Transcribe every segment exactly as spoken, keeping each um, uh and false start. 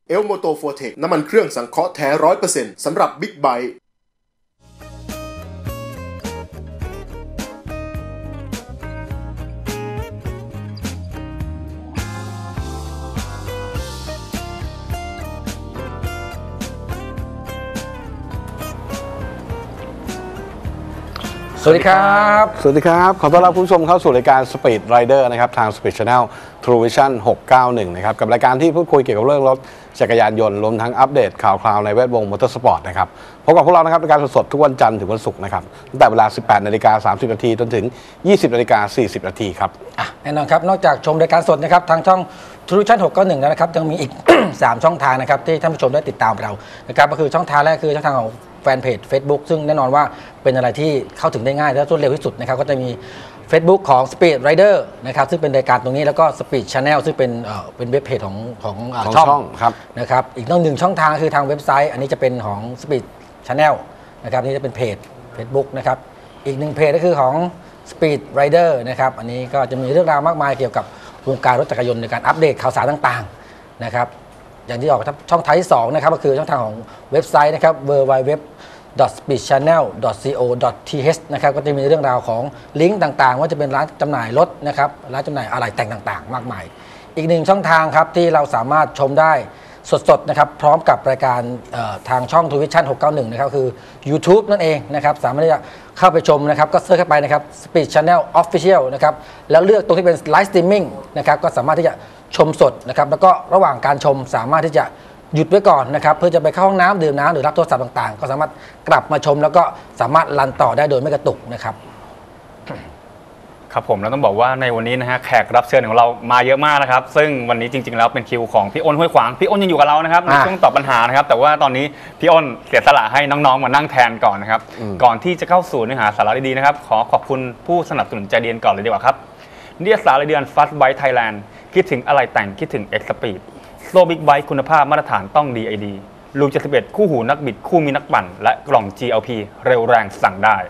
เอลโมโตโฟเทคน้ำมันเครื่องสังเคราะห์แท้ ร้อยเปอร์เซ็นต์ สำหรับบิ๊กไบค์สวัสดีครับสวัสดีครับขอต้อนรับคุณผู้ชมเข้าสู่รายการ Speed Rider นะครับทาง Speed Channel True Vision หกเก้าหนึ่งนะครับกับรายการที่พูดคุยเกี่ยวกับเรื่องรถจักรยานยนต์รวมทั้งอัปเดตข่าวคราวในแวดวงมอเตอร์สปอร์ตนะครับพบกับพวกเรานะครับในการสดๆทุกวันจันทร์ถึงวันศุกร์นะครับตั้งแต่เวลา สิบแปดนาฬิกาสามสิบนาทีจนถึง ยี่สิบนาฬิกาสี่สิบนาทีครับแน่นอนครับนอกจากชมรายการสดนะครับทางช่อง True Vision หกเก้าหนึ่งแล้วนะครับยังมีอีก สามช่องทางนะครับที่ท่านผู้ชมได้ติดตามเรานะครับก็คือช่องทางแรกคือช่องทางของแฟนเพจ Facebook ซึ่งแน่นอนว่าเป็นอะไรที่เข้าถึงได้ง่ายและรวดเร็วที่สุดนะครับก็จะมี Facebook ของ Speed Rider นะครับซึ่งเป็นรายการตรงนี้แล้วก็ Speed Channel ซึ่งเป็นเอ่อเป็นเว็บเพจของของช่องครับนะครับอีกหนึ่งช่องทางคือทางเว็บไซต์อันนี้จะเป็นของ Speed Channel นะครับนี่จะเป็นเพจ Facebook นะครับอีกหนึ่งเพจก็คือของ Speed Rider นะครับอันนี้ก็จะมีเรื่องราวมากมายเกี่ยวกับวงการรถจักรยานในการอัปเดตข่าวสารต่างๆนะครับอย่างที่ออกช่องทางที่สองนะครับก็คือช่องทางของเว็บไซต์นะครับ ดับเบิลยู ดับเบิลยู ดับเบิลยู ดอท สปีด ชาแนล ดอท ซี โอ ดอท ที เอช นะครับก็จะมีเรื่องราวของลิงก์ต่างๆว่าจะเป็นร้านจำหน่ายรถนะครับร้านจำหน่ายอะไหล่แต่งต่างๆมากมายอีกหนึ่งช่องทางครับที่เราสามารถชมได้สดๆนะครับพร้อมกับรายการทางช่อง True Vision หกเก้าหนึ่งนะครับคือ YouTube นั่นเองนะครับสามารถที่จะเข้าไปชมนะครับก็เสิร์ชเข้าไปนะครับ Speed Channel Official นะครับแล้วเลือกตรงที่เป็นไลฟ์สตรีมมิ่งนะครับก็สามารถที่จะชมสดนะครับแล้วก็ระหว่างการชมสามารถที่จะหยุดไว้ก่อนนะครับเพื่อจะไปเข้าห้องน้ำดื่มน้ำหรือรับโทรศัพท์ต่างๆก็สามารถกลับมาชมแล้วก็สามารถรันต่อได้โดยไม่กระตุกนะครับครับผมแล้วต้องบอกว่าในวันนี้นะฮะแขกรับเชิญของเรามาเยอะมากนะครับซึ่งวันนี้จริงๆแล้วเป็นคิวของพี่อ้นห้วยขวางพี่อ้นยังอยู่กับเรานะครับในช่วงตอบปัญหานะครับแต่ว่าตอนนี้พี่อ้นเสียสละให้น้องๆมานั่งแทนก่อนนะครับก่อนที่จะเข้าสู่เนื้อหาสาระดีๆนะครับขอขอบคุณผู้สนับสนุนใจเดียนก่อนเลยดีกว่าครับนิตยสารรายเดือน Fast Bike Thailand คิดถึงอะไรแต่งคิดถึง X Speedโซ่บิ๊กไบค์คุณภาพมาตรฐานต้อง ดี ไอ ดี ลูกเจ็ดสิบเอ็ดคู่หูนักบิดคู่มีนักปั่นและกล่อง จี แอล พี เร็วแรงสั่งได้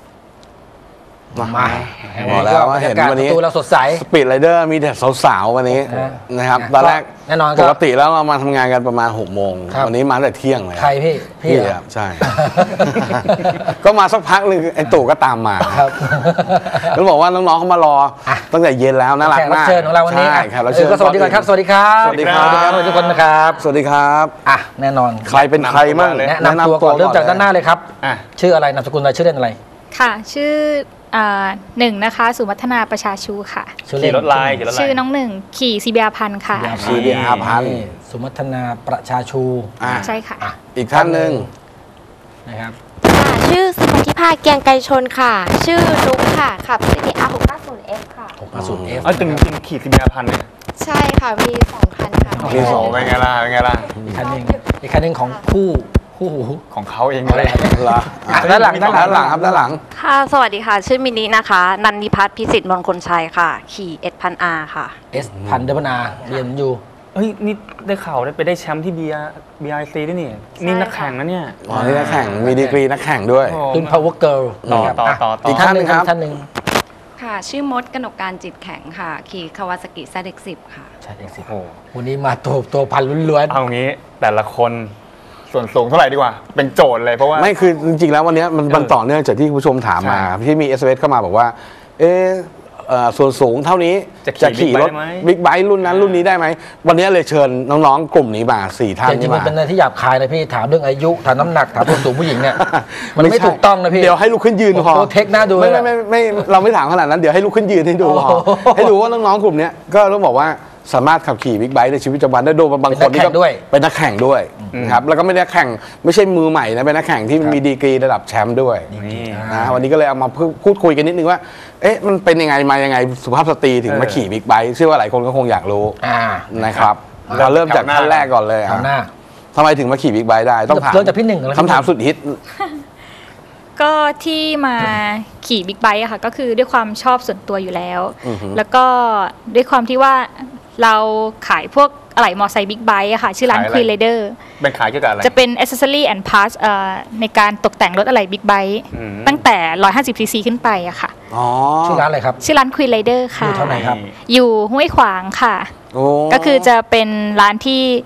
มาบอกแล้วว่าเห็นวันนี้เราสดใส Speed Rider มีแต่สาวๆวันนี้นะครับตอนแรกแน่นอนปกติแล้วเรามาทำงานกันประมาณหกโมงวันนี้มาแต่เที่ยงเลยใครพี่พี่ครับใช่ก็มาสักพักนึงไอ้ตู่ก็ตามมาแล้วบอกว่าน้องๆเขามารอตั้งแต่เย็นแล้วน่ารักมากแขกรับเชิญของเราวันนี้แขกรับเชิญสวัสดีครับสวัสดีครับสวัสดีครับทุกคนนะครับสวัสดีครับอ่ะแน่นอนใครเป็นใครมั่งแนะนำตัวก่อนเริ่มจากด้านหน้าเลยครับชื่ออะไรนามสกุลอะไรชื่อเล่นอะไรค่ะชื่อหนึ่งนะคะสุวัฒนาประชาชูค่ะขี่รถไล่ชื่อน้องหนึ่งขี่ซีเบียพันค่ะซีเบียพันสุวัฒนาประชาชูใช่ค่ะอีกท่านหนึ่งนะครับชื่อสุภธิภาเกียงไกรชนค่ะชื่อนุ๊กค่ะขับ ซี บี อาร์ หกห้าศูนย์ เอฟ ค่ะหกห้าศูนย์ เอฟอ๋อจริงจริงขี่ซีเบียพันเลยใช่ค่ะมีสองคันค่ะมีสองเป็นไงล่ะเป็นไงล่ะอีกคันหนึ่งอีกคันหนึ่งของคู่คู่หูของเขาเองเลยด้านหลังด้านหลังด้านหลังครับด้านหลังค่ะสวัสดีค่ะชื่อมินินะคะนันนิพัฒน์พิสิทธิ์มงคลชัยค่ะขี่ เอส พัน อาร์ ค่ะ S พันเดบันอาเรียนอยู่เฮ้ยนี่ได้ข่าวได้ไปได้แชมป์ที่ บี ไอ ซี ด้วยนี่นี่นักแข่งนะเนี่ยอ๋อนี่นักแข่งมีดีกรีนักแข่งด้วยรุ่น Power Girl ต่อต่อต่ออีกท่านหนึ่งครับท่านหนึ่งค่ะชื่อมดกนกการจิตแข็งค่ะขี่คาวาซากิ แซด เอ็กซ์ สิบ ค่ะแซด เอ็กซ์ สิบ โอ้วันนี้มาตัวตัวพันล้วนๆเอางี้แต่ละคนส่วนสูงเท่าไหร่ดีกว่าเป็นโจทย์เลยเพราะว่าไม่คือจริงๆแล้ววันนี้มันต่อเนื่องจากที่คุณผู้ชมถามมาที่มี เอส เอ็ม เอส เข้ามาบอกว่าเออส่วนสูงเท่านี้จะขี่รถบิ๊กไบค์รุ่นนั้นรุ่นนี้ได้ไหมวันนี้เลยเชิญน้องๆกลุ่มนี้มาสี่ท่านจริงๆมันเป็นอะไรที่หยาบคายนะพี่ถามเรื่องอายุถามน้ำหนักถามส่วนสูงผู้หญิงเนี่ยมันไม่ถูกต้องนะพี่เดี๋ยวให้ลุกขึ้นยืนพอเทคหน้าดูไม่ไม่ไม่เราไม่ถามขนาดนั้นเดี๋ยวให้ลุกขึ้นยืนให้ดูพอให้ดูว่าน้องๆกลุ่มนี้ก็ต้องบอกว่าสามารถขับขี่บิ๊กไบค์ในชีวิตประจำวันได้โดยบางคนนี่ก็เป็นนักแข่งด้วยนะครับแล้วก็ไม่ได้แข่งไม่ใช่มือใหม่นะเป็นนักแข่งที่มีดีกรีระดับแชมป์ด้วยนะวันนี้ก็เลยเอามาพูดคุยกันนิดนึงว่าเอ๊ะมันเป็นยังไงมายังไงสุภาพสตรีถึงมาขี่บิ๊กไบค์เชื่อว่าหลายคนก็คงอยากรู้นะครับเราเริ่มจากขั้นแรกก่อนเลยทำไมถึงมาขี่บิ๊กไบค์ได้ต้องถามเริ่มจากพี่หนึ่งคำถามสุดฮิตก็ที่มาขี่บิ๊กไบค์อะค่ะก็คือด้วยความชอบส่วนตัวอยู่แล้วแล้วก็ด้วยความที่ว่าเราขายพวกอะไหล่มอไซค์บิ๊กไบค์อะค่ะชื่อร้าน Queen Rider เป็นขายเกี่ยวกับอะไรจะเป็น accessory and parts ในการตกแต่งรถอะไหล่บิ๊กไบค์ตั้งแต่หนึ่งร้อยห้าสิบซีซีขึ้นไปอะค่ะชื่อร้านอะไรครับชื่อร้าน Queen Rider ค่ะอยู่เท่าไหร่ครับอยู่ห้วยขวางค่ะก็คือจะเป็นร้านที่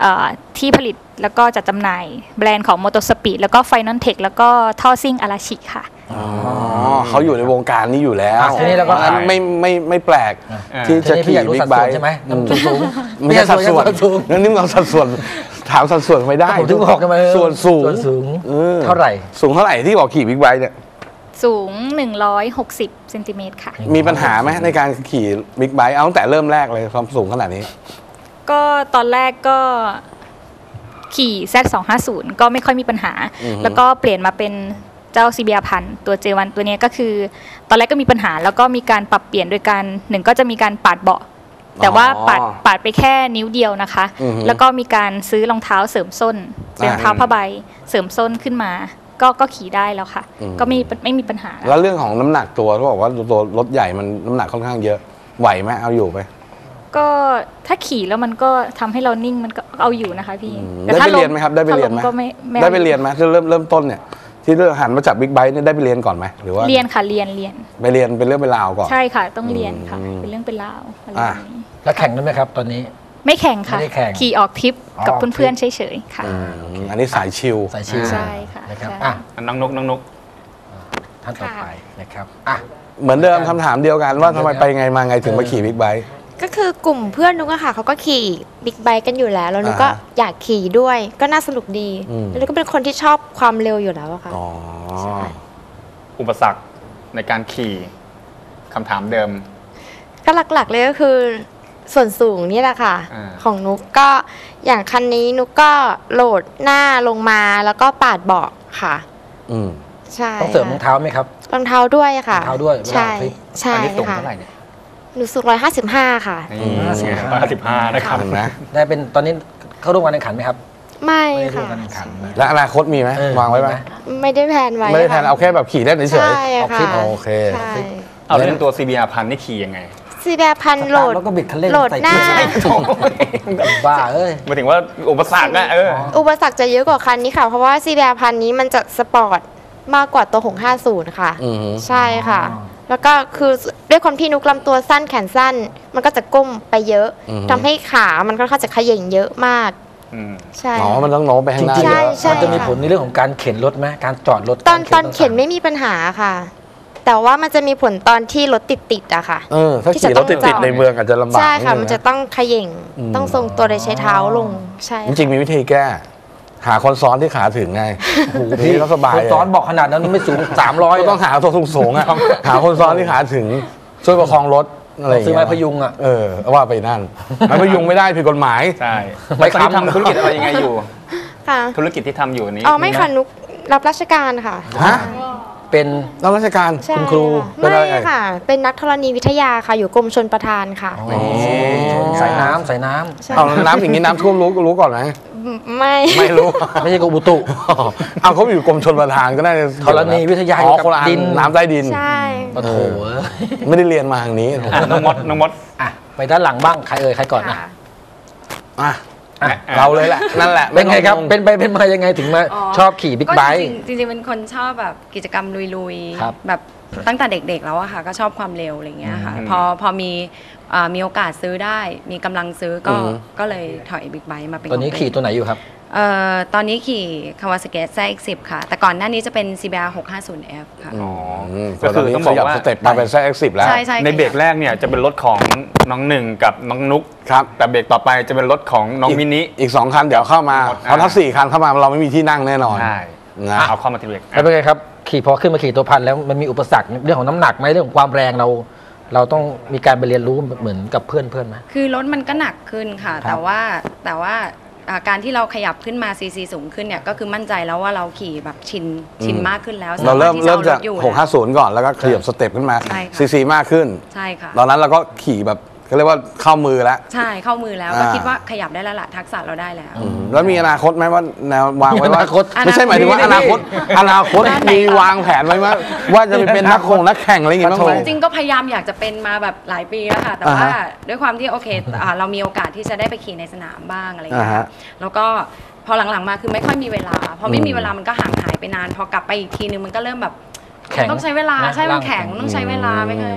ที่ผลิตแล้วก็จัดจำหน่ายแบรนด์ของ Motospeed แล้วก็ Final Tech แล้วก็ท่อซิ่งอาราชิค่ะอ๋อเขาอยู่ในวงการนี้อยู่แล้วทีนี้เราก็ไม่ไม่ไม่แปลกที่จะขี่บิ๊กไบค์ใช่ไหมสูงไม่ใช่สัดส่วนนั่นนี่เราสัดส่วนถามสัดส่วนไม่ได้ผมถึงบอกกันมาส่วนสูงเท่าไหร่สูงเท่าไหร่ที่บอกขี่บิ๊กไบค์เนี่ยสูงหนึ่งร้อยหกสิบเซนติเมตรค่ะมีปัญหาไหมในการขี่บิ๊กไบค์เอาตั้งแต่เริ่มแรกเลยความสูงขนาดนี้ก็ตอนแรกก็ขี่ แซด สองห้าศูนย์ ก็ไม่ค่อยมีปัญหาแล้วก็เปลี่ยนมาเป็นเจ้า ซี บี อาร์ พันตัว เจ วัน ตัวนี้ก็คือตอนแรกก็มีปัญหาแล้วก็มีการปรับเปลี่ยนโดยการหนึ่งก็จะมีการปาดเบาะแต่ว่าปาดปาดไปแค่นิ้วเดียวนะคะแล้วก็มีการซื้อรองเท้าเสริมส้นเป็นรองเท้าผ้าใบเสริมส้นขึ้นมาก็ก็ขี่ได้แล้วค่ะก็ไม่ไม่มีปัญหาแล้วเรื่องของน้ำหนักตัวเขาบอกว่าตัวรถใหญ่มันน้ำหนักค่อนข้างเยอะไหวไหมเอาอยู่ไปก็ถ้าขี่แล้วมันก็ทำให้เรานิ่งมันก็เอาอยู่นะคะพี่ได้ไปเรียนไหมครับได้ไปเรียนไหมได้ไปเรียนไหมที่เริ่มเริ่มต้นเนี่ยที่เริ่มหันมาจากบิ๊กไบค์เนี่ยได้ไปเรียนก่อนไหมหรือว่าเรียนค่ะเรียนเรียนไปเรียนเป็นเรื่องเป็นราวก่อนใช่ค่ะต้องเรียนค่ะเป็นเรื่องเป็นราวอะไรอย่างนี้แล้วแข่งได้ไหมครับตอนนี้ไม่แข่งค่ะขี่ออกทริปกับเพื่อนๆเฉยๆค่ะอันนี้สายชิลสายชิลใช่ค่ะนะครับอ่ะน้องนกน้องนกท่านต่อไปนะครับอ่ะเหมือนเดิมคำถามเดียวกันว่าทำไมไปไงมาไงถึงมาขี่บิ๊กไบค์ก็คือกลุ่มเพื่อนนุกอะค่ะเขาก็ขี่บิ๊กไบค์กันอยู่แล้วแล้วนุกก็อยากขี่ด้วยก็น่าสนุกดีแล้วก็เป็นคนที่ชอบความเร็วอยู่แล้วอะค่ะอุปสรรคในการขี่คำถามเดิมก็หลักๆเลยก็คือส่วนสูงนี่แหละค่ะของนุกก็อย่างคันนี้นุกก็โหลดหน้าลงมาแล้วก็ปาดเบาะค่ะอืมใช่ต้องเสริมรองเท้าไหมครับรองเท้าด้วยค่ะรองเท้าด้วยใช่ใช่ค่ะหนูสูงร้อยห้าสิบห้าค่ะร้อยห้าสิบห้านะครับนะได้เป็นตอนนี้เข้าร่วมการแข่งขันไหมครับไม่ค่ะและอนาคตมีไหมวางไว้ไหมไม่ได้แพลนไว้ไม่ได้แพลนเอาแค่แบบขี่ได้เฉยๆใช่ค่ะโอเคเอาเรื่องตัว ซี บี อาร์ พันนี่ขี่ยังไงซี บี อาร์ พันโหลดโหลดหน้าบ้าเอ้ยหมายถึงว่าอุปสรรคนะเอออุปสรรคจะเยอะกว่าคันนี้ค่ะเพราะว่า ซี บี อาร์ พันนี้มันจะสปอร์ตมากกว่าตัวหกห้าศูนย์ค่ะใช่ค่ะแล้วก็คือด้วยความที่นุกลำตัวสั้นแขนสั้นมันก็จะก้มไปเยอะทำให้ขามันก็ค่อนข้างจะเขย่งเยอะมากใช่อ๋อมันต้องโน้มไปข้างหน้าเยอะมันจะมีผลในเรื่องของการเข็นรถไหมการจอดรถตอนตอนเข็นไม่มีปัญหาค่ะแต่ว่ามันจะมีผลตอนที่รถติดติดอะค่ะเออถ้าขี่รถติดติดในเมืองอาจจะลำบากใช่ค่ะมันจะต้องเขย่งต้องทรงตัวโดยใช้เท้าลงใช่จริงมีวิธีแก้หาคนซ้อนที่ขาถึงไงโอ้โหพี่ก็สบายคนซ้อนบอกขนาดนั้นไม่สูงสามร้อยก็ต้องหาตัวสูงๆอ่ะหาคนซ้อนที่ขาถึงช่วยประคองรถอะไรอย่างเงี้ยซื้อไม้พยุงอ่ะเออว่าไปนั่นไม้พยุงไม่ได้ผิดกฎหมายใช่ไม่ทำธุรกิจอะไรยังไงอยู่ค่ะธุรกิจที่ทำอยู่นี้อ๋อไม่ค่ะนุกรับราชการค่ะฮะเป็นรับราชการคุณครูไม่ค่ะเป็นนักธรณีวิทยาค่ะอยู่กรมชลประทานค่ะสายน้ำสายน้ำเอาน้ำอย่างนี้น้ำท่วมรู้รู้ก่อนไหมไม่ไม่รู้ไม่ใช่กรมอุตุเอาเขาอยู่กรมชลประทานก็ได้ธรณีวิทยากับดินน้ำใต้ดินใช่โอ้โหไม่ได้เรียนมาทางนี้น้องมดน้องมดอ่ะไปด้านหลังบ้างใครเอ่ยใครก่อนนะอ่ะเราเลยแหละนั่นแหละเป็นไงครับเป็นไปเป็นมายังไงถึงมาชอบขี่บิ๊กไบค์จริงๆเป็นคนชอบแบบกิจกรรมลุยๆแบบตั้งแต่เด็กๆแล้วอะค่ะก็ชอบความเร็วอะไรเงี้ยค่ะพอพอมีมีโอกาสซื้อได้มีกำลังซื้อก็ก็เลยถอยบิ๊กไบค์มาเป็นตอนนี้ขี่ตัวไหนอยู่ครับเอ่อตอนนี้ขี่คาวาซากิ แซด เอ็กซ์ สิบ ค่ะแต่ก่อนหน้านี้จะเป็น ซี บี อาร์ หกห้าศูนย์ เอฟ ค่ะอ๋อก็คือต้องบอกว่าสเต็ปมาเป็น แซด เอ็กซ์ สิบ แล้วในเบรกแรกเนี่ยจะเป็นรถของน้องหนึ่งกับน้องนุ๊กครับแต่เบรกต่อไปจะเป็นรถของน้องมินิอีกสองคันเดี๋ยวเข้ามาเพราะถ้าสี่คันเข้ามาเราไม่มีที่นั่งแน่นอนใช่นะเอาเข้ามาทีเบรกแล้วเป็นไงครับขี่พอขึ้นมาขี่ตัวพันแล้วมันมีอุปสรรคเรื่องของน้ำหนักไหมเรื่องของความแรงเราเราต้องมีการไปเรียนรู้เหมือนกับเพื่อนเพื่อนไหมคือรถมันก็หนักขึ้นค่ะแต่ว่าแต่ว่าการที่เราขยับขึ้นมาซีซีสูงขึ้นเนี่ยก็คือมั่นใจแล้วว่าเราขี่แบบชินชินมากขึ้นแล้วเราเริ่มเริ่มจากหกห้าศูนย์ก่อนแล้วก็ขยับสเต็ปขึ้นมาซีซีมากขึ้นใช่ค่ะตอนนั้นเราก็ขี่แบบเขาเรียกว่าเข้ามือแล้วใช่เข้ามือแล้วก็คิดว่าขยับได้แล้วล่ะทักษะเราได้แล้วแล้วมีอนาคตไหมว่าแนววางไว้ว่าไม่ใช่หมายถึงว่าอนาคตอนาคตมีวางแผนไว้ว่าว่าจะไปเป็นนักคงนักแข่งอะไรอย่างเงี้ยจริงๆก็พยายามอยากจะเป็นมาแบบหลายปีแล้วค่ะแต่ว่าด้วยความที่โอเคเรามีโอกาสที่จะได้ไปขี่ในสนามบ้างอะไรอย่างเงี้ยแล้วก็พอหลังๆมาคือไม่ค่อยมีเวลาพอไม่มีเวลามันก็ห่างหายไปนานพอกลับไปอีกทีนึงมันก็เริ่มแบบต้องใช้เวลาใช่มันแข็งต้องใช้เวลาไม่เคย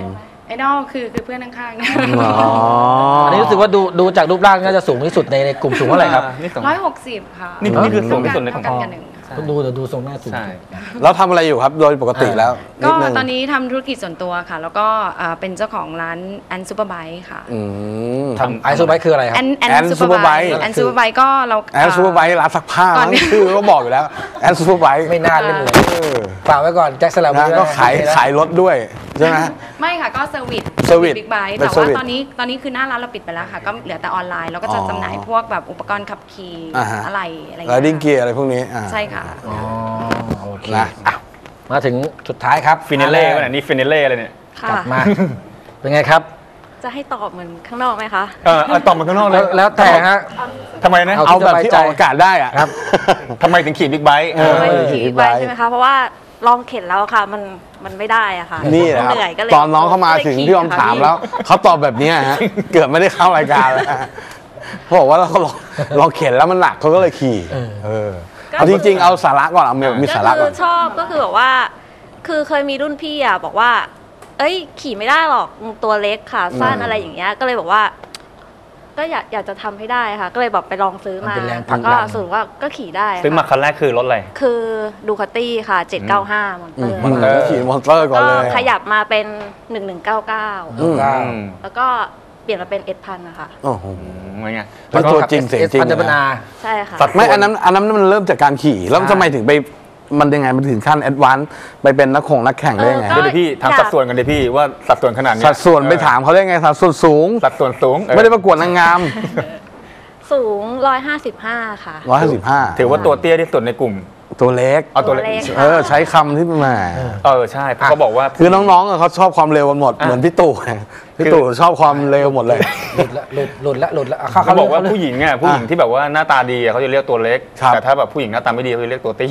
ไอดอลคือคือเพื่อนข้างๆเนี่ยอันนี้รู้สึกว่าดูดูจากรูปร่างน่าจะสูงที่สุดในในกลุ่มสูงเท่าไหร่ครับร้อยหกสิบค่ะนี่นี่คือสูงที่สุดในของเท่าพ่อกันกับหนึ่งค่ะดูเดี๋ยวดูทรงหน้าสูงใช่แล้วทำอะไรอยู่ครับโดยปกติแล้วนิก็ดนึงตอนนี้ทำธุรกิจส่วนตัวค่ะ แล้วก็อ่าเป็นเจ้าของร้านแอนซูเปอร์ไบค์ค่ะอืมทำไอซูไบคืออะไรครับแอนแอนแอนซูเปอร์ไบ Superbike ค์แอนซูเปอร์ไบค์ก็เราแอนซูเปอร์ไบค์ร้านซักผ้าก่อนนั่นคือก็บอกอยู่แล้วแอนซูเปอร์ไบค์ไม่น่าเล่นเลยเออฝากไว้ก่อนแจ็คสลับนะก็ขายขายรถด้วยใช่ไหมไม่ค่ะก็เซอร์วิส Service บิ๊กไบค์เป็นแต่ว่า Service ตอนนี้ตอนนี้คือหน้าร้านเราปิดไปแล้วค่ะ ก็เหลือแต่ออนไลน์เราก็จะอ๋อจำหน่ายพวกแบบอุปกรณ์ขับขี่อ่าฮะอะไรอะไรแล้วดิ้งเกียร์อะไรพวกนี้อ่าใช่ค่ะอ๋อโอเคนะอ่ะมาถึงสุดท้ายครับฟินาเล่ก็ไหนนี่ฟินาเล่อะไรเนี่ยกลับมา เป็นไงครับจะให้ตอบเหมือนข้างนอกไหมคะเออเอาตอบมาข้างนอกเลแล้ยวแล้วแต่ฮะทำไมนะเอาเอาแบบสบายที่ใจออกอากาศได้อะครับทำไมถึงขี่บิ๊กไบค์เออไม่เออขี่ขี่ไปไบค์ใช่ไหมคะ เพราะว่าลองเข็นแล้วค่ะ มันมันไม่ได้อะค่ะนี่แหละครับเหนื่อยก็เลยตอนน้องเข้ามาถึงก็เลยขี่พี่ออมค่ะถามแล้วเขาตอบแบบเนี้ยฮะเกือบไม่ได้เข้ารายการแล้วฮะเขาบอกว่าเราลองลองเข็นแล้วมันหนักเขาก็เลยขี่เออเอาจริงๆเอาสาระก่อนเอามีมีสาระก็ก่คือ อน ชอบก็คือแบบว่า คือเคยมีรุ่นพี่อ่ะบอกว่า เอ้ยขี่ไม่ได้หรอกมึงตัวเล็กขาสั้นอะไรอย่างเงี้ย ก็เลยบอกว่า ก็อยากอยากจะทำให้ได้ค่ะ ก็เลยแบบไปลองซื้อมันมาเป็นแรงผลักดันก็สรุปว่าก็ขี่ได้ค่ะซื้อมาคันแรกคือรถอะไรคือดูคาตี้ค่ะเจ็ดเก้าห้ามอนเตอร์มันก็ขี่มอเตอร์ก่อนก็เลยขยับมาเป็นหนึ่งหนึ่งเก้าเก้าอืมเก้าแล้วก็เปลี่ยนมาเป็นเอ็ดพันนะคะโอ้โหไม่ไงแล้วตัวจริงเสียงจริงพันธบัญนะนาใช่ค่ะไม่อันนั้นอันนั้นมันเริ่มจากการขี่แล้วทำไมถึงไปมันยังไงมันถึงขั้นแอดวานซ์ไปเป็นนักข่งนักแข่งได้ยังไงเออเดี๋ยวพี่ถามสัดส่วนกันเดี๋ยวพี่ว่าสัดส่วนขนาดเนี้ยสัดส่วนไปถามเขาได้ไงสัดส่วนสูงสัดส่วนสูงเออไม่ได้ประกวดนางงามสูงร้อยห้าสิบห้าค่ะร้อยห้าสิบห้าถือว่าตัวเตี้ยที่สุดในกลุ่มตัวเล็กเอาตัวเล็กตัวเล็กเออใช้คำที่มาเออใช่เพราะเขาบอกว่าคือน้องๆอะเขาชอบความเร็วกันหมดอ่ะเหมือนพี่ตู่ไงพี่ตู่ชอบความเร็วหมดเลยหลุดละหลุดหลุดละหลุดละเข้าเขาเข้าบอกว่าเรื่องผู้หญิงอ่ะผู้หญิงที่แบบว่าหน้าตาดีอะเขาจะเรียกตัวเล็กครับแต่ถ้าแบบผู้หญิงหน้าตาไม่ดีเขาจะเรียกตัวเตี้ย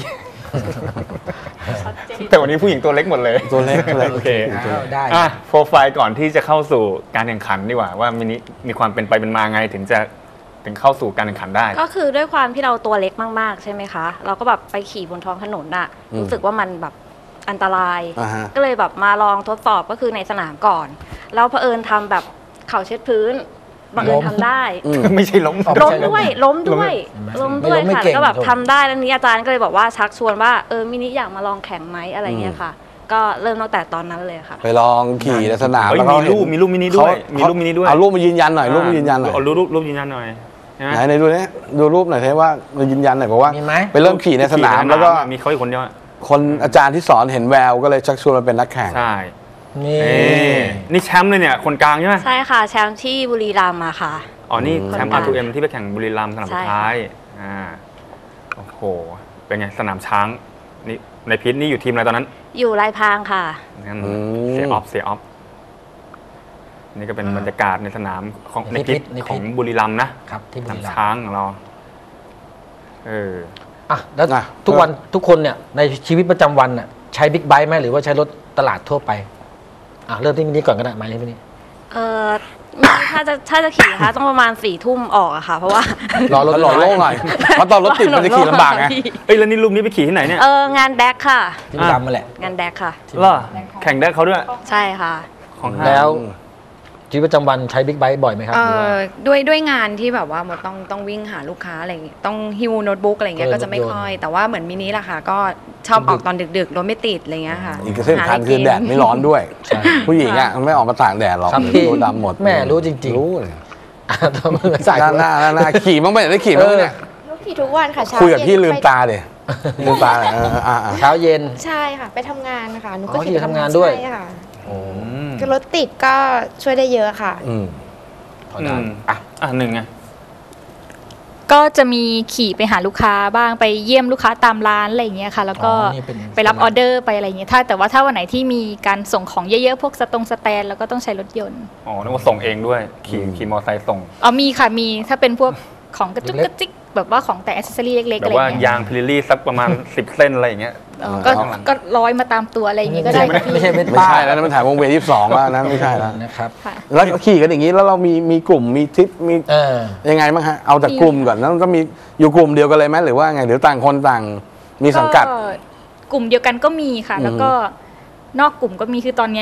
แต่วันนี้ผู้หญิงตัวเล็กหมดเลยตัวเล็กตัวเล็กโอเคอ้าวได้อ่ะโปรไฟล์ก่อนที่จะเข้าสู่การแข่งขันดีกว่าว่ามินิมีความเป็นไปเป็นมาไงถึงจะถึงเข้าสู่การแข่งขันได้ก็คือด้วยความที่เราตัวเล็กมากๆ ใช่ไหมคะ เราก็แบบไปขี่บนท้องถนนอะรู้สึกว่ามันแบบอันตรายอ่าฮะก็เลยแบบมาลองทดสอบก็คือในสนามก่อน แล้วเผอิญทำแบบเข่าเช็ดพื้นบังเอิญทำได้อืมไม่ใช่ล้มล้มด้วยล้มด้วยล้มด้วยไม่ค่ะเก่งก็แบบทำได้แล้วนี้อาจารย์ก็เลยบอกว่าชักชวนว่าเออมินิอยากมาลองแข่งไหมอะไรเงี้ยค่ะ ก็เริ่มตั้งแต่ตอนนั้นเลยค่ะไปลองขี่ในสนามเฮ้ยแล้วก็มีรูปมีรูปมินิด้วยเขามีรูปมินิด้วยเอารูปมายืนยันหน่อยรูปมายืนยันหน่อยเอารูปรูปรูปยืนยันหน่อยใช่ไหมไหนไหนดูนี่ดูรูปหน่อยสิว่ามายืนยันหน่อยบอกว่ามีไหมไปเริ่มขี่ในสนามแล้วก็มีเขาอีกคนเดียวอะคนอาจารย์ที่สอนเห็นแววก็เลยชักชวนมาเป็นนักแข่งใช่นี่นี่นี่แชมป์เลยเนี่ยคนกลางใช่ไหมใช่ค่ะแชมป์ที่บุรีรัมย์มาค่ะอ๋อ นี่แชมป์คนกลาอาร์งทูเอ็มที่ไปแข่งบุรีรัมย์สนามสุดท้าย อ่า โอ้โห เป็นไง สนามช้าง นี่ในพิษนี่อยู่ทีมอะไรตอนนั้นอยู่ลายพรางค่ะงั้นอืมเสียออฟ เสียออฟ นี่ก็เป็นบรรยากาศในสนามของในพิษของบุรีรัมย์นะครับที่บุสนารีมรัมย์ช้างของเรา เอออ่ะแล้วอ่ะทุกวันทุกคนเนี่ยในชีวิตประจำวันน่ะใช้บิ๊กไบค์ไหมหรือว่าใช้รถตลาดทั่วไปอ่ะเริ่มที่มินิก่อนก็ได้มาที่มินิเออมีถ้าจะถ้าจะขี่นะคะต้องประมาณสี่ทุ่มออกอะค่ะ เพราะว่ารอรถหล่อโล่งหน่อยเพราะตอนรถติดมันจะขี่ลำบากไงเอ้ย แล้วนี่รูปนี้ไปขี่ที่ไหนเนี่ยเอองานแดกค่ะที่บุรีรัมย์มาแหละงานแดกค่ะเหรอแข่งได้เขาด้วยใช่ค่ะของห้างแล้วชีวิตประจำวันใช้บิ๊กไบค์บ่อยไหมครับเอ่หรือว่าอด้วยด้วยงานที่แบบว่ามันต้องต้องวิ่งหาลูกค้าอะไรอย่างเงี้ยต้องฮิวโน้ตบุ๊กอะไรเงี้ยเออก็จะไม่ค่อย แต่ว่าเหมือนมินิล่ะค่ะ ก็ชอบออกตอนดึกๆรถไม่ติดอะไรเงี้ยค่ะอีกเส้นทางคือแดดไม่ร้อนด้วย ผู้หญิงอ่ะมันไม่ออกมาตากแดดหรอกครับพี่ตัวดำหมดแม่รู้จริงๆรู้เลยอ่ะตัวมือใส่หน้าหน้าหน้าหน้าขี่บ้างไหมได้ขี่บ้างไหมเนี่ยลูกขี่ทุกวันค่ะเช้าคุยกับเนพี่ลืมไปตาเดี๋ยลืมตาเลยเอออ่าอ่าเช้าเย็นใช่ค่ะ ไปทำงานนะคะหนูก็อ๋อขี่ไปทำงานด้วยใช่ค่ะอืมคือรถติดก็ช่วยได้เยอะค่ะอืมพอได้อืมอ่ะอ่ะหนึ่งไงก็จะมีขี่ไปหาลูกค้าบ้างไปเยี่ยมลูกค้าตามร้านอะไรอย่างเงี้ยค่ะ แล้วก็อ๋อนี่เป็นไปรับออเดอร์ไปอะไรอย่างเงี้ยถ้าแต่ว่าถ้าวันไหนที่มีการส่งของเยอะๆพวกสตงสแตนแล้วก็ต้องใช้รถยนต์อ๋อนึกว่าส่งเองด้วย ขี่ขี่มอเตอร์ไซค์ส่งอ๋อมีค่ะมีถ้าเป็นพวกของกระจุกกระจิกแบบว่าของแต่อ c เซสซอรี่เล็กๆแบอะไรบว่าเงี้ยยางพิลลี่สักประมาณ สิบเส้นอะไรอย่างเงี้ยอ๋อก็ก็ร้อยมาตามตัวอะไรอย่างเงี้ยก็ได้ค่ะพี่ไม่ใช่เป็นไม่ป้าใช่แล้วนะมันถ่ายวงเวียนยี่สิบสองแล้วนะไม่ใช่แล้วนะครับค่ะแล้วขี่กันอย่างนี้แล้วเรามีมีกลุ่มมีทริปมีเออยังไงบ้างฮะเอาจากกลุ่มก่อนแล้วก็มีอยู่กลุ่มเดียวกันเลยไหมหรือว่าไงหรือต่างคนต่างมีสังกัดกลุ่มเดียวกันก็มีค่ะอืมแล้วก็นอกกลุ่มก็มีคือตอนเนี้ย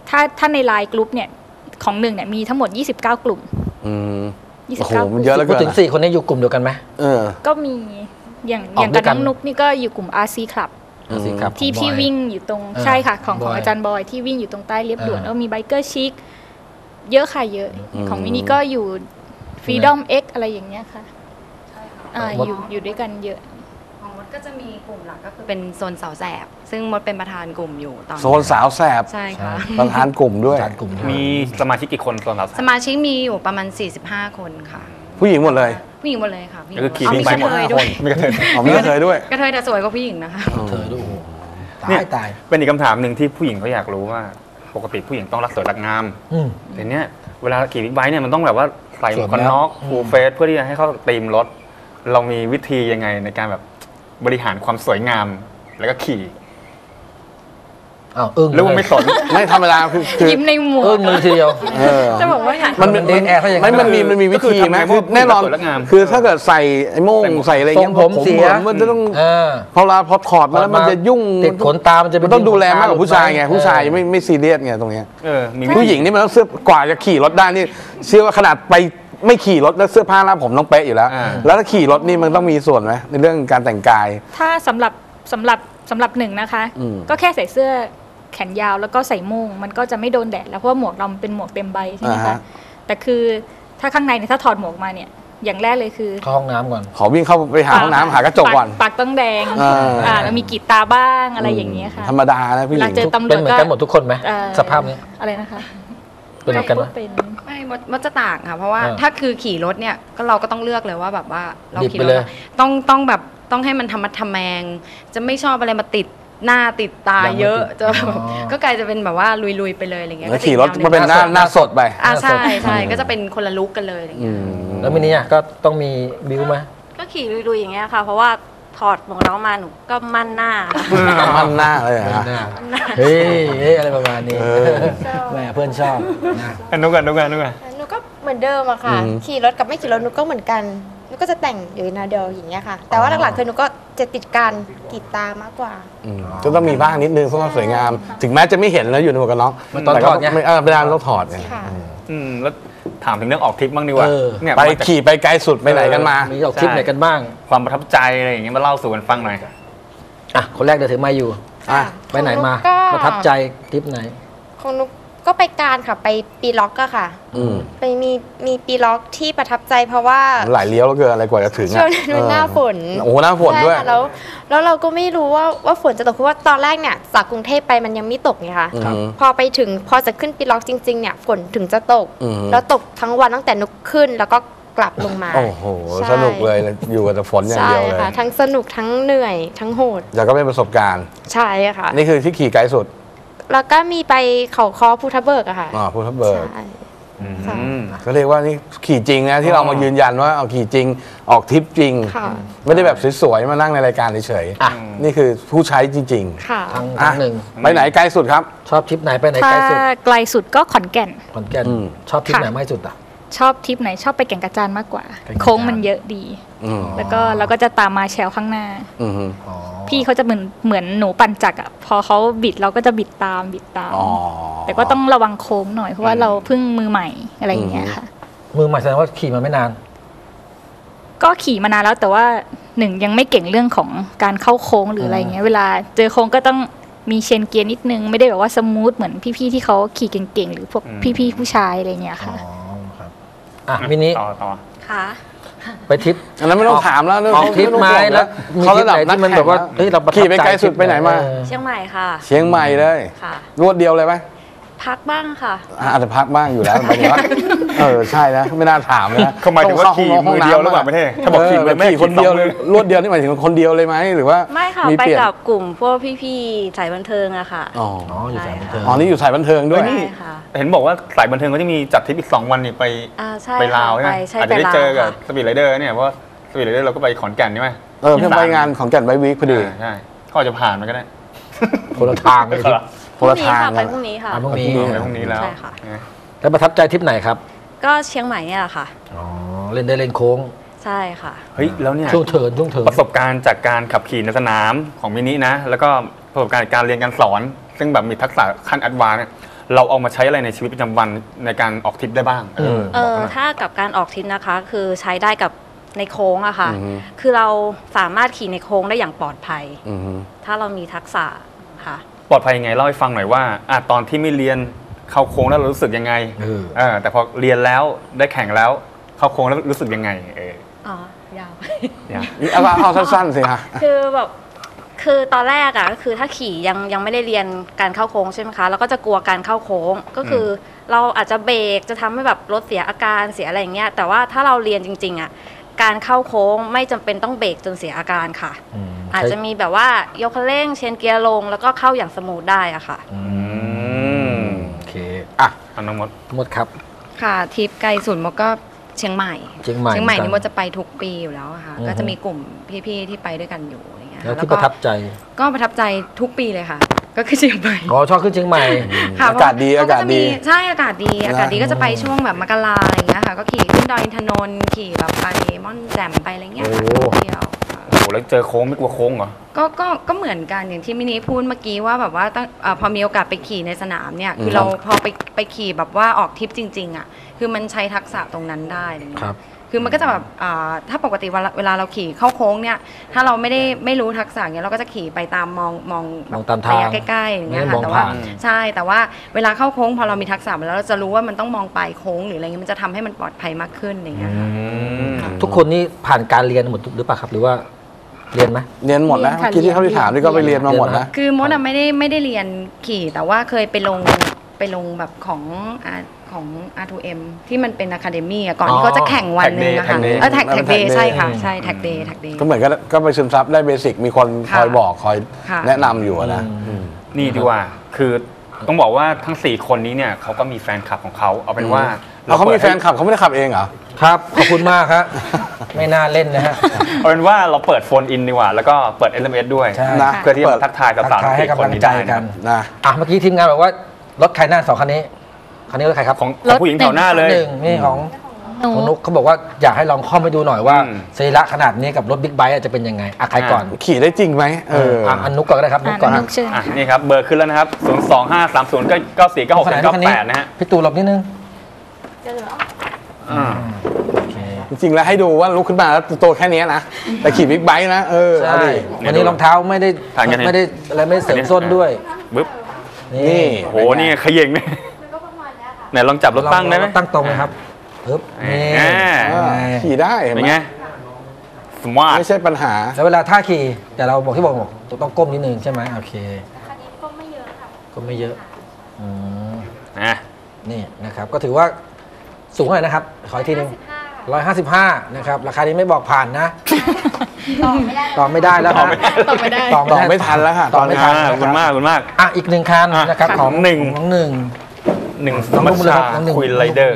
ถ้าถ้าในไลน์กลุ่มเนี่ยของหนึ่งเนี่ยมีทั้งหมดยี่สิบเก้ากลุ่มอืมยี่สิโอ้บโหเก้ามันเยอะแล้วพูเกิดนถึงสี่คนนี้อยู่กลุ่มเดียวกันไหมเออก็มีอย่างอออกย่างด้กัวยบกันน้องนุกนี่ก็อยู่กลุ่ม อาร์ ซี Club อ่าสิครับที่ของพี่บอยวิ่งอยู่ตรงอ่าใช่ค่ะของบอยของอาจารย์บอยที่วิ่งอยู่ตรงใต้เรียบด่วนอ่าแล้วมีไบเกอร์ชิคเยอะค่ะเยอะอืมของมินิก็อยู่ Freedom X อะไรอย่างเงี้ยค่ะอ่าหมดอยู่อยู่ด้วยกันเยอะของมดก็จะมีกลุ่มหลักก็คือเป็นโซนสาวแสบซึ่งมดเป็นประธานกลุ่มอยู่ตอนนี้โซนสาวแสบใช่ค่ะประธานกลุ่มด้วยจานกลุ่มด้วยมีสมาชิกกี่คนตอนเราสมาชิกมีอยู่ประมาณสี่สิบห้าคนค่ะผู้หญิงหมดเลยผู้หญิงหมดเลยค่ะผู้หญิงก็คือขี่อ๋อบิ๊มีกไบกระค์หมดเทยห้าด้ควยนไม่กระเทยอ๋อไม่เคยด้วยกระเทยแต่สวยกว่าผู้หญิงนะคะเธอดูโอ้โหตาเนี่ยยตายเป็นอีกคำถามหนึ่งที่ผู้หญิงเขาอยากรู้ว่าปกติผู้หญิงต้องรักสวยรักงามอืมแต่เนี้ยเวลาขี่บิ๊กไบค์เนี่ยมันต้องแบบว่าใส่หมวกกันสวมแมสน็อกฟูลเฟสเพื่อที่จะให้เข้าตีมรถ เรามีวิธียังไงในการแบบบริหารความสวยงามแล้วก็ขี่อ้าวอึ้งหรือว่าไม่สนไม่ธรรมดาคือคือยิ้มในหมวอึ้กงเลยทีเดียวเออจะบอกว่ามันมันเดทแอร์เขาอย่างนั้ไม่นมันมีมันมีวิก็คือธีทำไงนะคือว่าแน่นอนสวยและงามคือถ้าเกิดใส่ไอ้โม่งใส่อะไรทรเงี้งยผมเสียมันจะต้องเออพอเวลาพอถอดมาแล้วมันจะยุ่งติดขนตามันจะเป็นมันต้องดูแลมากกว่าผู้ชายไงเออผู้ชายไม่ไม่ซีเรียสไงตรงเนี้ยเออมีผู้หญิงนี่มันต้องเสื้อกว่าจะขี่รถได้นี่เชื่อว่าขนาดไปไม่ขี่รถแล้วเสื้อผ้าหน้าผมต้องเป๊ะอยู่แล้วอ่าแล้วถ้าขี่รถนี่มันต้องมีส่วนไหมในเรื่องการแต่งกายถ้าสำหรับสำหรับสำหรับหนึ่งนะคะอืมก็แค่ใส่เสื้อแขนยาวแล้วก็ใส่โม่งมันก็จะไม่โดนแดดแล้วเพราะว่าหมวกเรามันเป็นหมวกเต็มใบใช่ไหมอ่าคะฮะแต่คือถ้าข้างในเนี่ยถ้าถอดหมวกมาเนี่ยอย่างแรกเลยคือเข้าห้องน้ำก่อนขอวิ่งเข้าไปหาห้องน้ำหากระจกก่อนปากปากต้องแดงอ่าอ่าแล้วมีกรีดตาบ้างอะไรอย่างเงี้ยค่ะธรรมดานะผู้หเวญิลาง เจอตำรเป็วน จเหมือนก็กันหมดทุกคนไหมเอ่อสภาพนี้อะไรนะคะเป็นเหมือนกันไหมเป็นไม่มดมดจะต่างค่ะ เพราะว่าอ่าถ้าคือขี่รถเนี่ยก็เราก็ต้องเลือกเลยว่าแบบว่าเราดิบขี่ไปรถเลยอะต้องต้องแบบต้องให้มันธรรมะทะแมง จะไม่ชอบอะไรมาติดหน้าติดตาเยอะจะแบบอ๋อก็กลายจะเป็นแบบว่าลุยๆไปเลยอะไรเงี้ยแล้วก็จะขี่รถอีกมันแวหเป็นหน้าหน้าสดไปอ่าใช่หน้าสดใช่ก็จะเป็นคนละลุกกันเลยอะไรอืเงี้ยมแล้วมินิอ่ะก็ต้องมีบิวไหมก็ขี่ลุยๆอย่างเงี้ยค่ะ เพราะว่าถอดหมวกน็อกมาหนูก็มั่นหน้าค่ะมันหน้าเลยเหรอฮะเฮ้ยเฮ้ยอะไรประมาณนี้เออแม่เพื่อนชอบนะอันนู้นกันนู้นกันนู้นกันหนูก็เหมือนเดิมอะค่ะอืมขี่รถกับไม่ขี่รถหนูก็เหมือนกันหนูก็จะแต่งอยู่แนวเดียวอย่างเงี้ยค่ะ แต่ว่าหลักๆคือหนูก็จะติดการกรีดตามากกว่าอืมก็ต้องมีบ้างนิดนึงเพื่อความสวยงาม ถึงแม้จะไม่เห็นแล้วอยู่ในหมวกกันน็อกมันตอนถอดไงไม่เออเวลาต้องถอดไงค่ะอืมแล้วถามถึงเรื่องออกทริปบ้างดีกว่าเออเนี่ยไปมาจากขี่ไปไกลสุดไปไหนกันมามีออกทริปไหนกันบ้างความประทับใจอะไรอย่างเงี้ยมาเล่าสู่กันฟังหน่อยอ่ะคนแรกเดี๋ยวถือไม้อยู่อ่ะไปไหนมาของนุ๊กก็ประทับใจทริปไหนของหนุกก็ไปการค่ะไปปีล็อกอะค่ะอืมไปมีมีปีล็อกที่ประทับใจเพราะว่าหลายเลี้ยวแล้วเกินอะไรกว่าจะถึงช่วงอ่ะนั้นหน้าฝนโอ้โหหน้าฝนด้วยใช่ค่ะแล้วแล้วเราก็ไม่รู้ว่าว่าฝนจะตกเพราะว่าตอนแรกเนี่ยจากกรุงเทพไปมันยังไม่ตกไงคะอืมพอไปถึงพอจะขึ้นปีล็อกจริงๆเนี่ยฝนถึงจะตกอืมแล้วตกทั้งวันตั้งแต่นุกขึ้นแล้วก็กลับลงมาโอ้โหใช่สนุกเลยอยู่กับแต่ฝนอย่างใช่เดียวเลยค่ะ ทั้งสนุกทั้งเหนื่อยทั้งโหดแต่ก็เป็นประสบการณ์ใช่ค่ะนี่คือที่ขี่ไกลสุดแล้วก็มีไปเขาคอภูทับเบิกอะค่ะอ๋อภูทับเบิกใช่อืมค่ะก็เรียกว่านี่ขี่จริงนะที่เรามายืนยันว่าเอาขี่จริงออกทริปจริงค่ะไม่ได้แบบสวยๆมานั่งในรายการเฉยอ่ะๆนี่คือผู้ใช้จริงค่ะทางๆทางหนึ่งไปไหนไกลสุดครับชอบทริปไหนไปไหนถ้าไกลสุดไกลสุดก็ขอนแก่นขอนแก่นอืมชอบทริปค่ะไหนมากที่สุดอ่ะชอบทริปไหนชอบไปแก่งกระจานมากกว่าแก่งกระจานโค้งมันเยอะดีอืมแล้วก็เราก็จะตามมาแชลข้างหน้าอืมอ๋อพี่เขาจะเหมือนเหมือนหนูปั่นจักรอ่ะพอเขาบิดเราก็จะบิดตามบิดตามอ๋อแต่ก็ต้องระวังโค้งหน่อยเพราะว่าเราเพิ่งมือใหม่อะไรอย่างเงี้ยค่ะมือใหม่แสดงว่าขี่มาไม่นานก็ขี่มานานแล้วแต่ว่าหนึ่งยังไม่เก่งเรื่องของการเข้าโค้งหรืออะไรเงี้ยเวลาเจอโค้งก็ต้องมีเชนเกียร์นิดนึงไม่ได้แบบว่าสมูทเหมือนพี่ๆที่เขาขี่เก่งๆหรือพวกอืมพี่ๆผู้ชายอะไรเงี้ยอ๋อค่ะครับ อ่ะมินิต่อต่อค่ะไปทริปอันนั้นไม่ต้องถามแล้วออกทริปไหมแล้วมีเขาทริระปดับไหนนักที่มันแข่แบงบว่าเฮ้ยเราประทับใจขี่ไปไกลสุดไปไหนมาเออเชียงใหม่ค่ะเชียงใหม่เลยค่ะรวดเดียวเลยไหมพักบ้างค่ะอ่ะอาจจะพักบ้างอยู่แล้วหมายถึงว่าเออใช่นะไม่น่าถามนะเขาหมายถึงว่าขี่มือเดียวหรือเปล่าไม่ใช่ถ้าบอกขี่มือไม่ขี่คนเดียวเลยรวดเดียวนี่หมายถึงคนเดียวเลยไหมหรือว่าไม่ค่ะมีไปเปลี่ยนกับกลุ่มพวกพี่ๆสายบันเทิงอะค่ะอ๋ออ๋ออยู่สายบันเทิงอ๋อนี่อยู่สายบันเทิงด้วยใช่ค่ะเห็นบอกว่าสายบันเทิงก็จะมีจัดทริปอีกสองวันนี่ไปอ่าใช่ไปลาวค่ะใช่ไหมไปใช่อาจจะได้ไปลาวเจอกับค่ะสปีดไรเดอร์เนี่ยเพราะว่าสปีดไรเดอร์เราก็ไปขอนแก่นใช่ไหมเออเพิ่งไปงานของแก่นไบวีคพอดีใช่เขาอาจจะผ่านมันก็ได้คนละทางเลยทริปคพรุ่นงละนี้ทางค่ะกัไปนพรุ่งนี้ค่ะอ่ะพรุ่งพนี้รุ่งนี้พรุ่งนี้แล้วใช่ค่ะนะแล้วประทับใจทริปไหนครับก็เชียงใหม่เนี่ยแหละค่ะอ๋อเล่นได้เล่นโค้งใช่ค่ะเฮ้ยแล้วเนี่ยช่วงเถินช่วงเถินประสบการณ์จากการขับขี่ในสนามของมินินะ แล้วก็ประสบการณ์การเรียนการสอน ซึ่งแบบมีทักษะขั้นแอดวานซ์เนี่ยเราเอามาใช้อะไรในชีวิตประจำวันในการออกทริปได้บ้างเออเออถ้ากับการออกทริปนะคะคือใช้ได้กับในโค้งอะค่ะคือเราสามารถขี่ในโค้งได้อย่างปลอดภัยถ้าเรามีทักษะค่ะปลอดภัยยังไงเล่าให้ฟังหน่อยว่าอ่ะตอนที่ไม่เรียนเข้าโค้งแล้วเรารู้สึกยังไงเออแต่พอเรียนแล้วได้แข่งแล้วเข้าโค้งแล้วรู้สึกยังไงเอออ๋อยาวยาวเอาเอาสั้นๆสิค่ะคือแบบคือตอนแรกอะก็คือถ้าขี่ยังยังไม่ได้เรียนการเข้าโค้งใช่ไหมคะเราก็จะกลัวการเข้าโค้งก็คือเราอาจจะเบรกจะทำให้แบบรถเสียอาการเสียอะไรอย่างเงี้ยแต่ว่าถ้าเราเรียนจริงๆอะการเข้าโค้งไม่จำเป็นต้องเบรกจนเสียอาการค่ะอาจจะมีแบบว่ายกคันเร่งเชนเกียร์ลงแล้วก็เข้าอย่างสมูทได้อะค่ะโอเคอ่ะน้องมดมดครับค่ะทริปไกลสุดมดก็เชียงใหม่เชียงใหม่เชียงใหม่นี่มดจะไปทุกปีอยู่แล้วค่ะก็จะมีกลุ่มพี่ๆที่ไปด้วยกันอยู่อะไรเงี้ยแล้วที่ประทับใจก็ประทับใจทุกปีเลยค่ะก็คือเชียงใหม่อ๋อชอบขึ้นเชียงใหม่อากาศดีอากาศดีใช่อากาศดีอากาศดีก็จะไปช่วงแบบมกราอะไรเงี้ยค่ะก็ขี่ขึ้นดอยอินทนนท์ขี่แบบไปม่อนแจ่มไปอะไรเงี้ยค่ะเที่ยวโอ้โหแล้วเจอโค้งไม่กลัวโค้งเหรอก็ก็ก็เหมือนกันอย่างที่มินิพูดเมื่อกี้ว่าแบบว่าตั้งพอมีโอกาสไปขี่ในสนามเนี่ยคือเราพอไปไปขี่แบบว่าออกทริปจริงๆอ่ะคือมันใช้ทักษะตรงนั้นได้อะไรเงี้ยคือมันก็จะแบบถ้าปกติเวลาเราขี่เข้าโค้งเนี่ยถ้าเราไม่ได้ไม่รู้ทักษะเงี้ยเราก็จะขี่ไปตามมองมองระยะใกล้ๆอย่างเงี้ยค่ะแต่ว่าใช่แต่ว่าเวลาเข้าโค้งพอเรามีทักษะแล้วเราจะรู้ว่ามันต้องมองปลายโค้งหรืออะไรเงี้ยมันจะทำให้มันปลอดภัยมากขึ้นอย่างเงี้ยทุกคนนี่ผ่านการเรียนหมดหรือเปล่าครับหรือว่าเรียนไหมเรียนหมดแล้วเมื่อกี้ที่เขาที่ถามนี่ก็ไปเรียนมาหมดแล้วคือมดอะไม่ได้ไม่ได้เรียนขี่แต่ว่าเคยไปลงไปลงแบบของของ อาร์ ทู เอ็ม ที่มันเป็นอะคาเดมี่ก่อนที่เขาจะแข่งวันนึงนะคะเออแท็กแท็กเดย์ใช่ค่ะใช่แท็กเดย์แท็กเดย์ก็เหมือนกันก็ไปซึมซับได้เบสิกมีคนคอยบอกคอยแนะนำอยู่นะนี่ดีกว่าคือต้องบอกว่าทั้งสี่คนนี้เนี่ยเขาก็มีแฟนคลับของเขาเอาเป็นว่าเขามีแฟนคลับเขาไม่ได้ขับเองเหรอครับขอบคุณมากครับไม่น่าเล่นนะฮะเอาเป็นว่าเราเปิดโฟนอินดีกว่าแล้วก็เปิด เอส เอ็ม เอส ด้วยนะเพื่อที่จะทักทายกับสาวสี่คนนี้ได้กันนะอ่ะเมื่อกี้ทีมงานบอกว่ารถใครหน้าสองคันนี้คันนี้รถใครครับของผู้หญิงแถวหน้าเลยหนึ่งนี่ของของนุกเขาบอกว่าอยากให้ลองข้อมไปดูหน่อยว่าสรีระขนาดนี้กับรถบิ๊กไบค์จะเป็นยังไงอ่ะใครก่อนขี่ได้จริงไหมเอออันนุกก่อนก็ได้ครับนุกก่อนนี่ครับเบอร์ขึ้นแล้วนะครับศูนย์ สอง ห้า สาม ศูนย์ เก้า สี่ เก้า หก เก้า แปดนะฮะพี่ตู่หลบนิดนึงจริงๆแล้วให้ดูว่าลุกขึ้นมาแล้วตัวแค่นี้นะแต่ขี่บิ๊กไบค์นะเออวันนี้รองเท้าไม่ได้ไม่ได้อะไรไม่เสริมส้นด้วยบึ๊บนี่โหนี่ขย่งเนี่ยไหนลองจับรถตั้งได้ไหมตั้งตรงนะครับปึ๊บนี่ขี่ได้เห็นไหมสมาร์ทไม่ใช่ปัญหาแล้วเวลาท่าขี่แต่เราบอกที่บอกบอกต้องก้มนิดนึงใช่ไหมโอเคคันนี้ก้มไม่เยอะค่ะก้มไม่เยอะอืมนะนี่นะครับก็ถือว่าสูงเท่าไหร่นะครับขออีกทีนึงร้อยห้าสิบห้านะครับราคานี้ไม่บอกผ่านนะต่อไม่ได้ต่อไม่ได้แล้วต่อไม่ได้ต่อไม่ทันแล้วค่ะต่อไม่ทันขอบคุณมากขอบคุณมากอ่ะอีกหนึ่งคันนะครับของหนึ่งของหนึ่งหนึ่งสมัชชาคุยไรเดอร์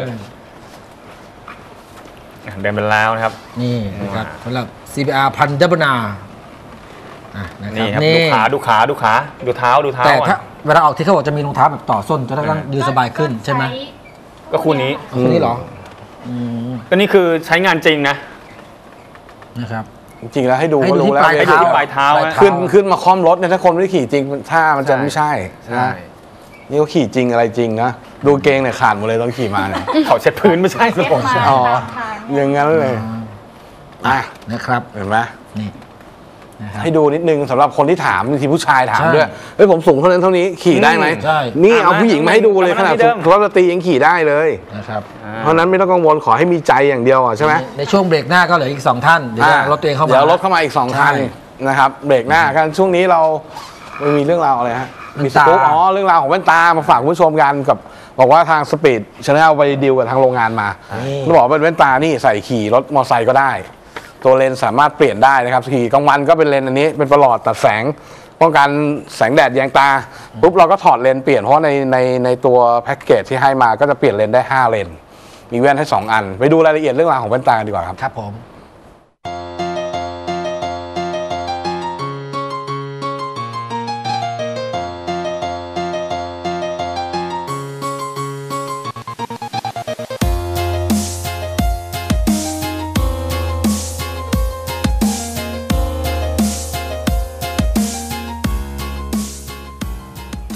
เดินไปแล้วนะครับนี่นะครับสำหรับ ซี บี อาร์ พันดับนานี่ครับดูขาดูขาดูขาดูเท้าดูเท้าแต่ถ้าเวลาออกที่เขาบอกจะมีรองเท้าแบบต่อส้นจะได้ยืนสบายขึ้นใช่ไหมก็คู่นี้คู่นี้เหรอก็นี่คือใช้งานจริงนะนะครับจริงๆแล้วให้ดูก็รู้แล้วให้ดูที่ปลายเท้าขึ้นขึ้นมาคล่อมรถเนี่ยถ้าคนไม่ได้ขี่จริงถ้ามันจะไม่ใช่ใช่นี่เขาขี่จริงอะไรจริงนะดูเกงเนี่ยขาดหมดเลยตอนขี่มาเนี่ยเขาเช็ดพื้นไม่ใช่สิผมอ๋ออย่างงั้นเลยอ่ะนะครับเห็นไหมนี่ให้ดูนิดนึงสำหรับคนที่ถามบางทีผู้ชายถามด้วยเฮ้ยผมสูงเท่านั้นเท่านี้ขี่ได้ไหมนี่เอาผู้หญิงมาให้ดูเลยขนาดรถตียังขี่ได้เลยนะครับเพราะนั้นไม่ต้องกังวลขอให้มีใจอย่างเดียวใช่ไหมในช่วงเบรกหน้าก็เหลืออีกสองท่านเดี๋ยวรถตัวเองเข้ามาเดี๋ยวรถเข้ามาอีกสองท่านนะครับเบรกหน้ากันช่วงนี้เราไม่มีเรื่องราวอะไรฮะมีสกู๊ปอ๋อเรื่องราวของแว่นตามาฝากผู้ชมกันกับบอกว่าทางสปีดชาแนลไปดีลกับทางโรงงานมาเขาบอกเป็นแว่นตานี่ใส่ขี่รถมอเตอร์ไซค์ก็ได้ตัวเลนสามารถเปลี่ยนได้นะครับขี่กลางวันก็เป็นเลนอันนี้เป็นประหลอดตัดแสงป้องกันแสงแดดแยงตาปุ๊บเราก็ถอดเลนเปลี่ยนเพราะในในในตัวแพ็กเกจที่ให้มาก็จะเปลี่ยนเลนได้ห้าเลนมีแว่นให้สองอันไปดูรายละเอียดเรื่องราวของแว่นตาดีกว่าครับครับผม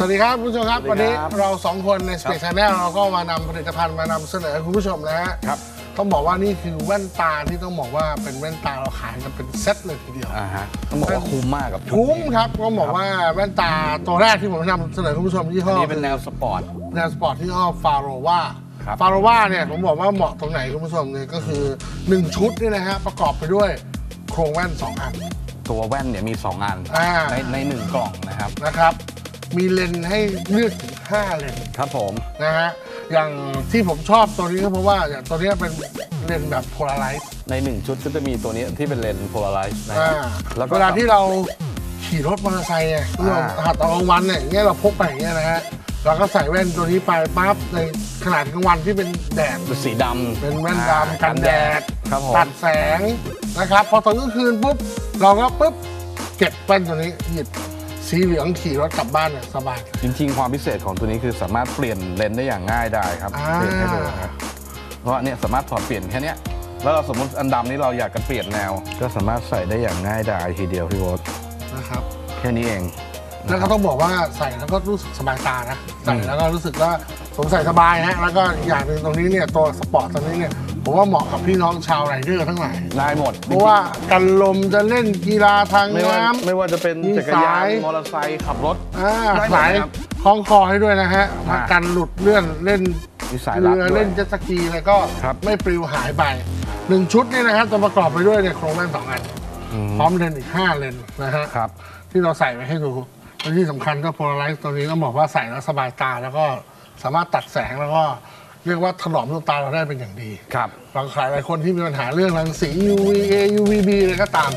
สวัสดีครับคุณผู้ชมครับวันนี้เราสองคนใน Space Channel เราก็มานำผลิตภัณฑ์มานำเสนอคุณผู้ชมนะฮะครับต้องบอกว่านี่คือแว่นตาที่ต้องบอกว่าเป็นแว่นตาเราขายกันเป็นเซตเลยทีเดียวอ่าฮะต้องบอกว่าคุ้มมากกับคุ้มครับต้องบอกว่าแว่นตาตัวแรกที่ผมนำเสนอคุณผู้ชมยี่ห้อนี้เป็นแนวสปอร์ตแนวสปอร์ตที่ห้อฟาโรวาฟาโรวาเนี่ยผมบอกว่าเหมาะตรงไหนคุณผู้ชมเนี่ยก็คือหนึ่งชุดนี่นะฮะประกอบไปด้วยโครงแว่นสองอันตัวแว่นเนี่ยมีสองอันในในหนึ่งกล่องนะครับนะครับมีเลนส์ให้เลือกถึงห้าเลนส์ครับผมนะฮะอย่างที่ผมชอบตัวนี้ก็เพราะว่าอย่างตัวนี้เป็นเลนส์แบบโพลาไรซ์ในหนึ่งชุดก็จะมีตัวนี้ที่เป็นเลนส์โพลาไรซ์นะแล้วเวลาที่เราขี่รถมอเตอร์ไซค์เนี่ยเราหัดตอนกลางวันเนี่ยอย่างเงี้ยเราพกไปอย่างเงี้ยนะฮะเราก็ใส่แว่นตัวนี้ไปปั๊บในขนาดกลางวันที่เป็นแดดสีดำเป็นแว่นดำกันแดดตัดแสงนะครับพอตอนกลางคืนปุ๊บเราก็ปุ๊บเก็บแว่นตัวนี้หยิบสีเหลืองขี่รถกลับบ้านเนี่ยสบายจริงๆความพิเศษของตัวนี้คือสามารถเปลี่ยนเลนส์ได้อย่างง่ายได้ครับเปลี่ยนให้ดูครับเพราะเนี่ยสามารถถอดเปลี่ยนแค่นี้แล้วเราสมมติอันดำนี้เราอยากจะเปลี่ยนแนวก็สามารถใส่ได้อย่างง่ายดายทีเดียวพี่โบ๊ทนะครับแค่นี้เองแล้วก็ต้องบอกว่าใส่แล้วก็รู้สึกสบายตานะใส่แล้วก็รู้สึกว่าผมใส่สบายนะแล้วก็อย่างหนึ่งตรงนี้เนี่ยตัวสปอร์ตตรงนี้เนี่ยผมว่าเหมาะกับพี่น้องชาวไรเดอร์ทั้งหลายได้หมดเพราะว่ากันลมจะเล่นกีฬาทางน้ำไม่ว่าจะเป็นจักรยานมอเตอร์ไซค์ขับรถสายคล้องคอให้ด้วยนะฮะกันหลุดเลื่อนเล่นเรือเล่นเจ็ตสกีอะไรก็ไม่ปลิวหายไปหนึ่งชุดนี่นะครับจะประกอบไปด้วยเนี่ยโครงแว่นสองอันพร้อมเลนส์อีกห้าเลนส์นะฮะที่เราใส่ไว้ให้ดูและที่สำคัญก็โพลาไรซ์ตัวนี้ต้องบอกว่าใส่แล้วสบายตาแล้วก็สามารถตัดแสงแล้วก็เรียกว่าถนอมดวงตาเราได้เป็นอย่างดีครับบางหลายคนที่มีปัญหาเรื่องรังสี ยู วี เอ ยู วี บี อะไรก็ตาม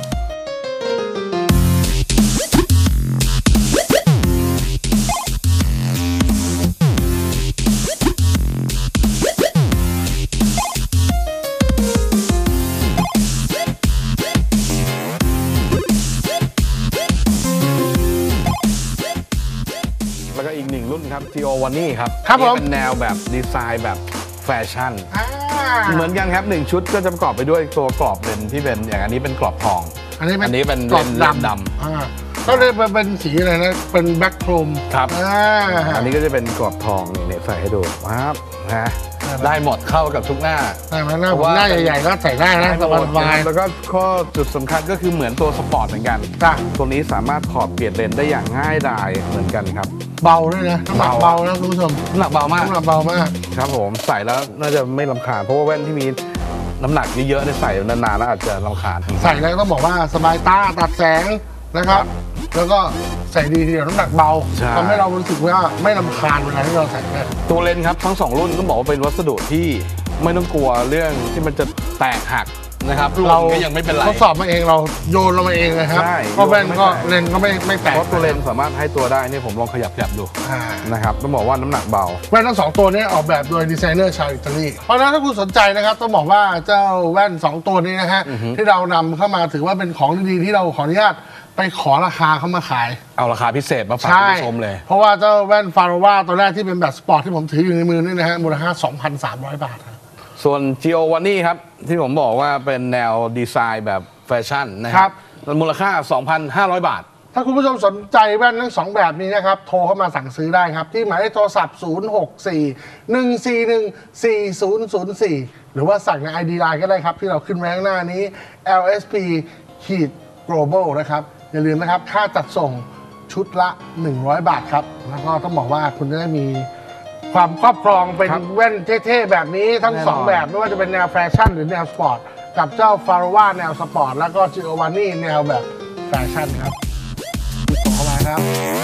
แล้วก็อีกหนึ่งรุ่นครับ ที โอ วันนี้ครับครับผมเป็นแนวแบบดีไซน์แบบแฟชั่นเหมือนกันครับหนึ่งชุดก็จะประกอบไปด้วยตัวกรอบเลนที่เป็นอย่างอันนี้เป็นกรอบทองอันนี้เป็นกรอบดำดำก็เลยเป็นสีอะไรนะเป็นแบ็คโครมครับอันนี้ก็จะเป็นกรอบทองนี่ใส่ให้ดูครับนะได้หมดเข้ากับทุกหน้าได้ไหมหน้าผมหน้าใหญ่ๆก็ใส่ได้นะสบายแล้วก็ข้อจุดสำคัญก็คือเหมือนตัวสปอร์ตเหมือนกันตัวนี้สามารถถอดเปลี่ยนเลนได้อย่างง่ายดายเหมือนกันครับเบาด้วยนะน้ำหนักเบานะคุณผู้ชมน้ำหนักเบามากน้ำหนักเบามากครับผมใส่แล้วน่าจะไม่รำคาญเพราะว่าแว่นที่มีน้ำหนักเยอะๆเนี่ยใส่นานๆแล้วอาจจะรำคาญใส่แล้วต้องบอกว่าสบายตาตัดแสงนะครับแล้วก็ใส่ดีทีเดียวน้ำหนักเบาทำให้เรารู้สึกว่าไม่รำคาญเวลาที่เราใส่แว่นตัวเลนส์ครับทั้งสองรุ่นต้องบอกว่าเป็นวัสดุที่ไม่ต้องกลัวเรื่องที่มันจะแตกหักนะครับเราก็ยังไม่เป็นไรทดสอบมาเองเราโยนลงมาเองเลยครับก็แว่นก็เลนส์ก็ไม่ไม่แตกเพราะตัวเลนส์สามารถให้ตัวได้นี่ผมลองขยับขยับดูนะครับต้องบอกว่าน้ำหนักเบาแว่นทั้งสองตัวนี้ออกแบบโดยดีไซเนอร์ชาวอิตาลีเพราะฉะนั้นถ้าคุณสนใจนะครับต้องบอกว่าเจ้าแว่นสองตัวนี้นะฮะที่เรานำเข้ามาถือว่าเป็นของดีๆที่เราขออนุญาตไปขอราคาเขามาขายเอาราคาพิเศษมาฝากคุณผู้ชมเลยเพราะว่าเจ้าแว่นฟาโรวาตัวแรกที่เป็นแบบสปอร์ตที่ผมถืออยู่ในมือนี่นะฮะมูลค่า สองพันสามร้อย บาทส่วน ที โอ วันนี้ครับที่ผมบอกว่าเป็นแนวดีไซน์แบบแฟชั่นนะครับมูลค่า สองพันห้าร้อย บาทถ้าคุณผู้ชมสนใจแว่นทั้งสองแบบนี้นะครับโทรเข้ามาสั่งซื้อได้ครับที่หมายเลขโทรศัพท์ศูนย์ หก สี่ หนึ่ง สี่ หนึ่ง สี่ ศูนย์ ศูนย์ สี่หรือว่าสั่งใน ไอ ดี ไลน์ ก็ได้ครับที่เราขึ้นไว้ข้างหน้านี้ แอล เอส พี Global นะครับอย่าลืมนะครับค่าจัดส่งชุดละหนึ่งร้อยบาทครับแล้วก็ต้องบอกว่าคุณจะได้มีความครอบครองเป็นแว่นเท่ๆแบบนี้ทั้งสองแบบไม่ว่าจะเป็นแนวแฟชั่นหรือแนวสปอร์ตกับเจ้าฟาโรวาแนวสปอร์ตแล้วก็จิโอวานี่แนวแบบแฟชั่นครับติดต่อเข้ามาครับ